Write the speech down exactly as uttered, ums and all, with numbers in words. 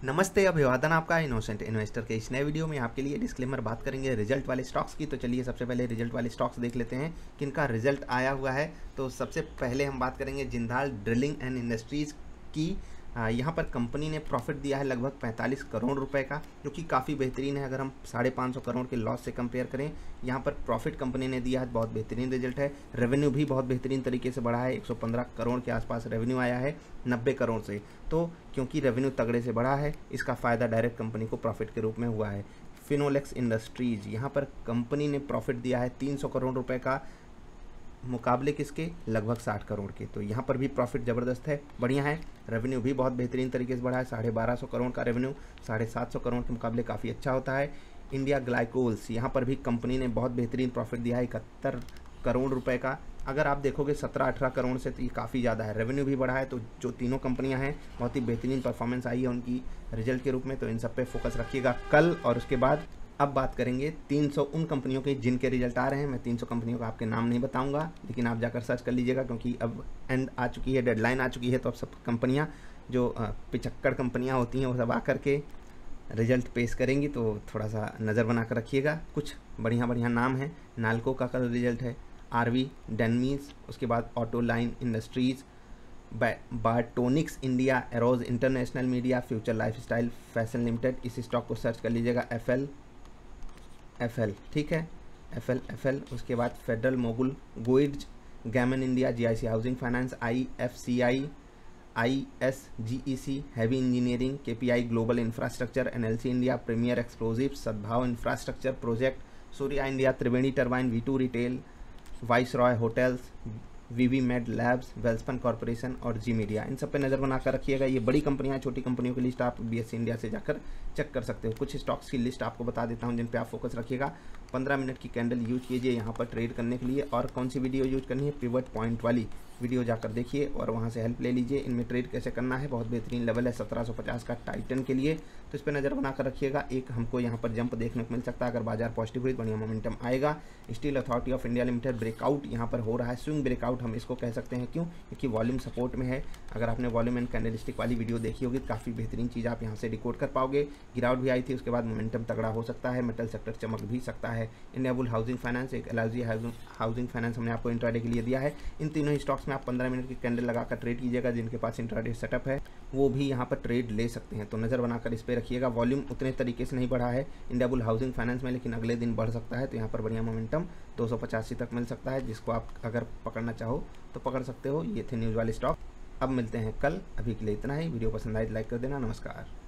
नमस्ते, अभिवादन आपका इनोसेंट इन्वेस्टर के इस नए वीडियो में आपके लिए डिस्क्लेमर बात करेंगे रिजल्ट वाले स्टॉक्स की। तो चलिए सबसे पहले रिजल्ट वाले स्टॉक्स देख लेते हैं किनका रिजल्ट आया हुआ है। तो सबसे पहले हम बात करेंगे जिंदाल ड्रिलिंग एंड इंडस्ट्रीज़ की। यहाँ पर कंपनी ने प्रॉफिट दिया है लगभग पैंतालीस करोड़ रुपए का, जो कि काफ़ी बेहतरीन है। अगर हम साढ़े पाँच सौ करोड़ के लॉस से कंपेयर करें, यहाँ पर प्रॉफिट कंपनी ने दिया है, बहुत बेहतरीन रिजल्ट है। रेवेन्यू भी बहुत बेहतरीन तरीके से बढ़ा है, एक सौ पंद्रह करोड़ के आसपास रेवेन्यू आया है नब्बे करोड़ से। तो क्योंकि रेवेन्यू तगड़े से बढ़ा है, इसका फ़ायदा डायरेक्ट कंपनी को प्रॉफिट के रूप में हुआ है। फिनोलेक्स इंडस्ट्रीज़, यहाँ पर कंपनी ने प्रॉफिट दिया है तीन सौ करोड़ रुपए का, मुकाबले किसके लगभग साठ करोड़ के। तो यहाँ पर भी प्रॉफिट ज़बरदस्त है, बढ़िया है। रेवेन्यू भी बहुत बेहतरीन तरीके से बढ़ा है, साढ़े बारह सौ करोड़ का रेवेन्यू साढ़े सात सौ करोड़ के मुकाबले काफ़ी अच्छा होता है। इंडिया ग्लाइकोल्स, यहाँ पर भी कंपनी ने बहुत बेहतरीन प्रॉफिट दिया है इकहत्तर करोड़ रुपए का। अगर आप देखोगे सत्रह अठारह करोड़ से तो ये काफ़ी ज़्यादा है। रेवेन्यू भी बढ़ा है, तो जो तीनों कंपनियां हैं बहुत ही बेहतरीन परफॉर्मेंस आई है उनकी रिजल्ट के रूप में। तो इन सब पे फोकस रखिएगा कल। और उसके बाद अब बात करेंगे तीन सौ उन कंपनियों के जिनके रिजल्ट आ रहे हैं। मैं तीन सौ कंपनियों का आपके नाम नहीं बताऊंगा, लेकिन आप जाकर सर्च कर लीजिएगा, क्योंकि अब एंड आ चुकी है, डेडलाइन आ चुकी है। तो अब सब कंपनियां जो पिचक्कड़ कंपनियां होती हैं वो सब आकर के रिजल्ट पेश करेंगी, तो थोड़ा सा नज़र बना कर रखिएगा। कुछ बढ़िया बढ़िया नाम हैं। नालको का कल रिजल्ट है, आरवी डेनमीज, उसके बाद Auto Line Industries, Biotonics India, Eros International Media, Future Lifestyle Fashion Limited. इस स्टॉक को सर्च कर लीजिएगा, एफ एल एफ एल ठीक है, एफ एल एफ एल। उसके बाद Federal Mogul Goetze, Gammon India, G I C Housing Finance, I F C I, I S G E C Heavy Engineering, K P I Global Infrastructure, N L C India, Premier Explosives, Sadbhav Infrastructure Project, Surya India, Triveni Turbine, V two Retail, Viceroy Hotels, Vivimed Labs, Welspun Corporation और Zee media. इन सब पे नज़र बनाकर रखिएगा। ये बड़ी कंपनियां, छोटी कंपनियों की लिस्ट आप बी एस ई इंडिया से जाकर चेक कर सकते हो। कुछ स्टॉक्स की लिस्ट आपको बता देता हूं जिन पे आप फोकस रखिएगा। पंद्रह मिनट की कैंडल यूज कीजिए यहाँ पर ट्रेड करने के लिए। और कौन सी वीडियो यूज करनी है, पिवट पॉइंट वाली वीडियो जाकर देखिए और वहाँ से हेल्प ले लीजिए। इनमें ट्रेड कैसे करना है, बहुत बेहतरीन लेवल है सत्रह सौ पचास का टाइटन के लिए, तो इस पर नज़र बनाकर रखिएगा। एक हमको यहाँ पर जंप देखने को मिल सकता है, अगर बाजार पॉजिटिव हुई बढ़िया मोमेंटम आएगा। Steel Authority of India Limited breakout यहाँ पर हो रहा है, स्विंग ब्रेकआउट हम इसको कह सकते हैं। क्यों? क्योंकि वॉल्यूम सपोर्ट में है। अगर आपने वॉल्यूम एंड कैंडलस्टिक वाली वीडियो देखी होगी, काफ़ी बेहतरीन चीज़ आप यहाँ से डिकोड कर पाओगे। गिरावट भी आई थी, उसके बाद मोमेंटम तगड़ा हो सकता है, मेटल सेक्टर चमक भी सकता है। इंडियाबुल हाउसिंग फाइनेंस, एक एलआईजी हाउसिंग फाइनेंस हमने आपको इंट्राडे के लिए दिया है। इन तीनों ही स्टॉक्स में आप पंद्रह मिनट की कैंडल लगाकर ट्रेड कीजिएगा। जिनके पास इंट्राडे सेटअप है वो भी यहाँ पर ट्रेड ले सकते हैं, तो नज़र बनाकर इस पर रखिएगा। वॉल्यूम उतने तरीके से नहीं बढ़ा है इंडियाबुल हाउसिंग फाइनेंस में, लेकिन अगले दिन बढ़ सकता है। तो यहाँ पर बढ़िया मोमेंटम दो सौ पचासी तक मिल सकता है, जिसको आप अगर पकड़ना चाहो तो पकड़ सकते हो। ये थे न्यूज़ वाले स्टॉक। अब मिलते हैं कल, अभी के लिए इतना ही। वीडियो पसंद आए तो लाइक कर देना। नमस्कार।